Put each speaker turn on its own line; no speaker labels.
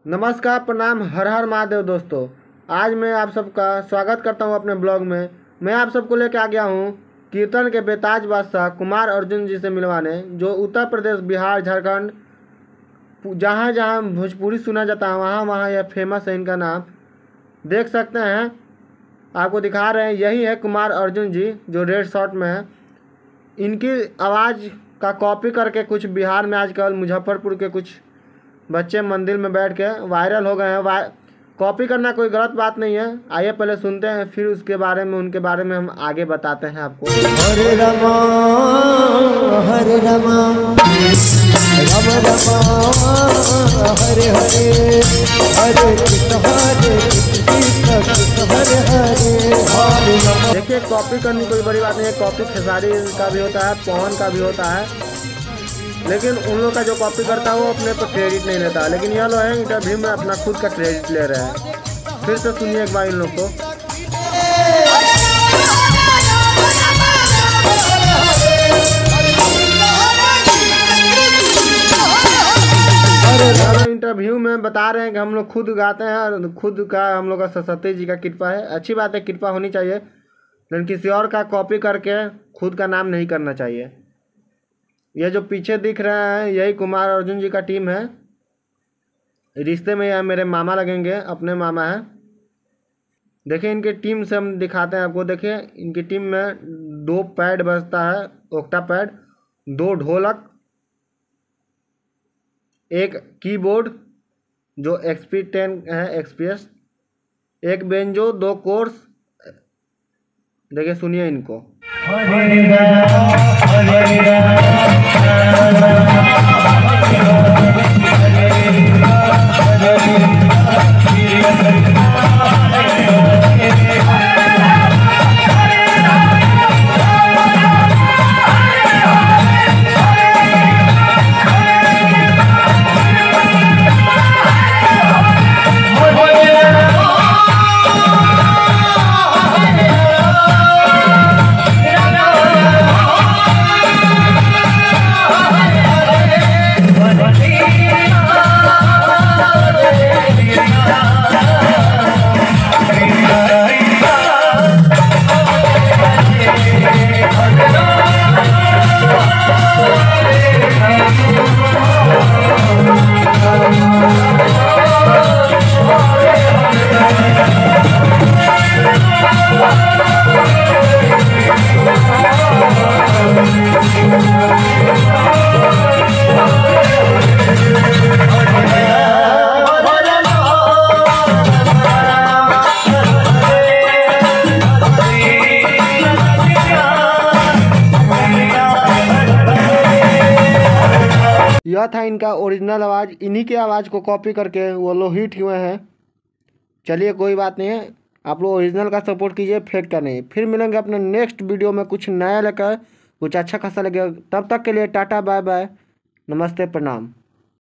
नमस्कार, प्रणाम, हर हर महादेव दोस्तों। आज मैं आप सबका स्वागत करता हूं अपने ब्लॉग में। मैं आप सबको लेकर आ गया हूं कीर्तन के बेताज बादशाह कुमार अर्जुन जी से मिलवाने, जो उत्तर प्रदेश, बिहार, झारखंड, जहां जहां भोजपुरी सुना जाता है वहां वहां यह फेमस है। इनका नाम देख सकते हैं, आपको दिखा रहे हैं। यही है कुमार अर्जुन जी जो रेड शर्ट में है। इनकी आवाज़ का कॉपी करके कुछ बिहार में आजकल मुजफ्फरपुर के कुछ बच्चे मंदिर में बैठ के वायरल हो गए हैं। कॉपी करना कोई गलत बात नहीं है। आइए पहले सुनते हैं, फिर उसके बारे में उनके बारे में हम आगे बताते हैं आपको।
हरे रमा हरे रमा राम रमा हरे हरे हरे कृष्ण हरे हरे हरे रमा।
देखिए, कॉपी करनी कोई बड़ी बात नहीं है। कॉपी खेसारी का भी होता है, पवन का भी होता है, लेकिन उन लोग का जो कॉपी करता है वो अपने पर क्रेडिट नहीं लेता। लेकिन यह लोग हैं इंटरव्यू में अपना खुद का क्रेडिट ले रहे हैं। फिर से सुनिए एक बार इन लोग को। इंटरव्यू में बता रहे हैं कि हम लोग खुद गाते हैं और खुद का हम लोग का सरस्वती जी का कृपा है। अच्छी बात है, कृपा होनी चाहिए, लेकिन किसी और का कॉपी करके खुद का नाम नहीं करना चाहिए। ये जो पीछे दिख रहा है यही कुमार अर्जुन जी का टीम है। रिश्ते में यह मेरे मामा लगेंगे, अपने मामा हैं। देखिए इनकी टीम से हम दिखाते हैं आपको। देखिए इनकी टीम में 2 पैड बजता है, ओक्टा पैड, 2 ढोलक, 1 कीबोर्ड जो XP10 है, XPS, 1 बेंजो, 2 कोर्स। देखिए सुनिए इनको। यह था इनका ओरिजिनल आवाज़। इन्हीं की आवाज़ को कॉपी करके वो लोग हिट हुए हैं। चलिए कोई बात नहीं है, आप लोग ओरिजिनल का सपोर्ट कीजिए, फेक का नहीं। फिर मिलेंगे अपने नेक्स्ट वीडियो में कुछ नया लेकर, कुछ अच्छा खासा लगेगा। तब तक के लिए टाटा, बाय बाय, नमस्ते, प्रणाम।